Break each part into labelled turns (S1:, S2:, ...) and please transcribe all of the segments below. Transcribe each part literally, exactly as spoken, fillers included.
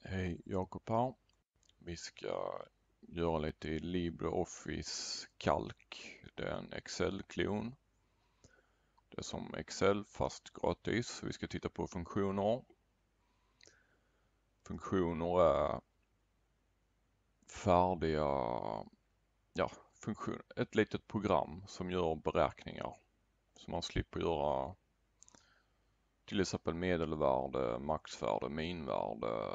S1: Hej, Jakob här. Vi ska göra lite i LibreOffice Calc. Det är en Excel-klon. Det är som Excel fast gratis. Vi ska titta på funktioner. Funktioner är färdiga, ja, funktion, ett litet program som gör beräkningar. Så man slipper göra till exempel medelvärde, maxvärde, minvärde.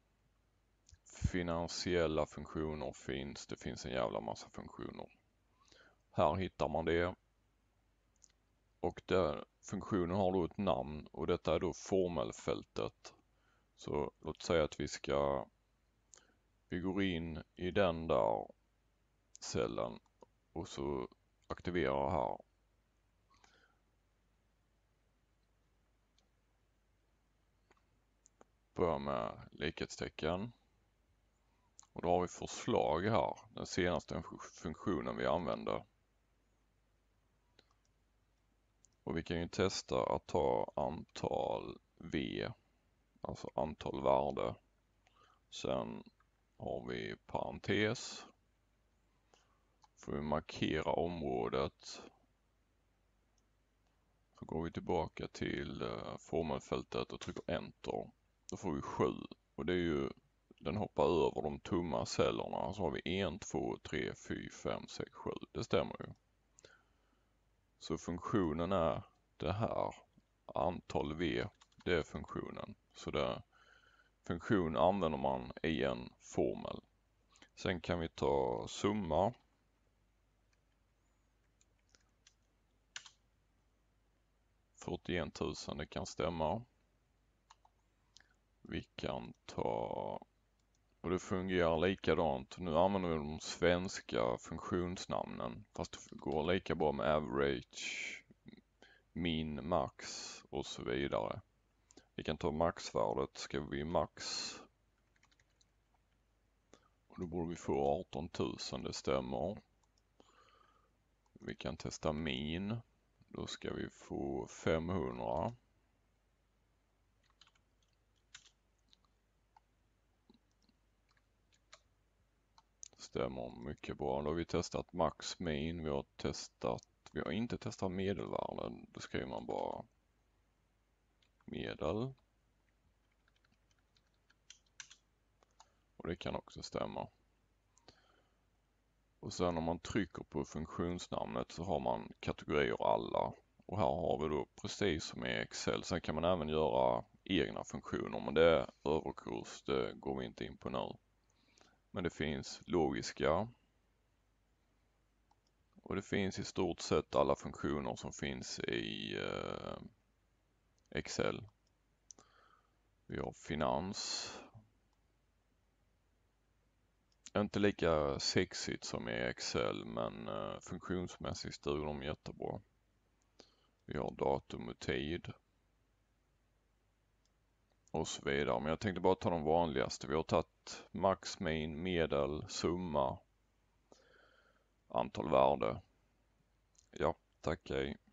S1: Finansiella funktioner finns. Det finns en jävla massa funktioner. Här hittar man det. Och där, funktionen har då ett namn och detta är då formelfältet. Så låt säga att vi ska, vi går in i den där cellen och så aktiverar här. Börjar med likhetstecken. Och då har vi förslag här, den senaste funktionen vi använder. Och vi kan ju testa att ta antal V, alltså antal värde. Sen har vi parentes. Får vi markera området. Så går vi tillbaka till formelfältet och trycker enter. Då får vi sju. Och det är ju, den hoppar över de tomma cellerna. Så har vi ett, två, tre, fyra, fem, sex, sju. Det stämmer ju. Så funktionen är det här. Antal V, det är funktionen. Så det, funktion använder man i en formel. Sen kan vi ta summa. fyrtioen tusen, det kan stämma. Vi kan ta, och det fungerar likadant. Nu använder vi de svenska funktionsnamnen. Fast det går lika bra med average, min, max och så vidare. Vi kan ta maxvärdet, ska vi max. Och då borde vi få arton tusen, det stämmer. Vi kan testa min. Då ska vi få femhundra. Stämmer mycket bra. Då har vi testat max min. Vi har testat, vi har inte testat medelvärden. Då skriver man bara medel. Och det kan också stämma. Och sen om man trycker på funktionsnamnet så har man kategorier alla. Och här har vi då precis som i Excel. Sen kan man även göra egna funktioner. Men det är överkurs, det går vi inte in på nu. Men det finns logiska. Och det finns i stort sett alla funktioner som finns i eh, Excel. Vi har finans. Inte lika sexigt som i Excel, men eh, funktionsmässigt är de jättebra. Vi har datum och tid. Och så vidare. Men jag tänkte bara ta de vanligaste. Vi har tagit max, min, medel, summa, antal värde. Ja, tack, hej.